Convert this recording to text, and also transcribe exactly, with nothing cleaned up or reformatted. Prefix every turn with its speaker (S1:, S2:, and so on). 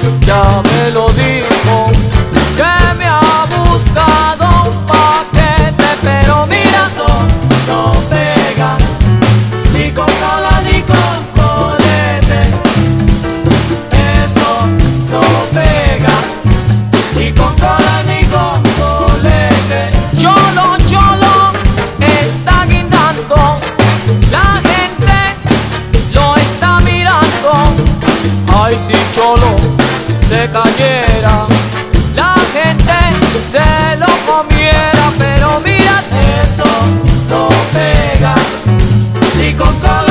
S1: ya me lo dijo, que me ha buscado un paquete, pero mira, eso no pega, ni con cola ni con colete. Eso no pega, ni con cola ni con colete. Cholo, cholo, está guindando, la gente lo está mirando. Ay, si Cholo se cayera, la gente se lo comiera, pero mira, eso no pega, ni con cola